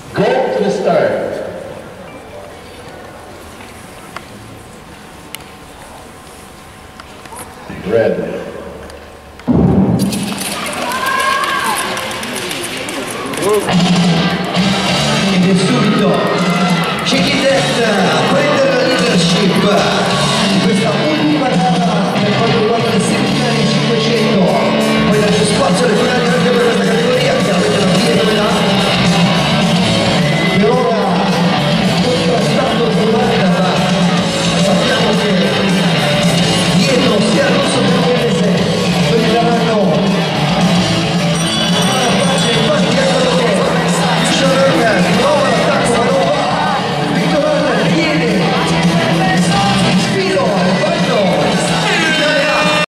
Go to start. Red. Ed è subito Chiquitetta a prendere la leadership.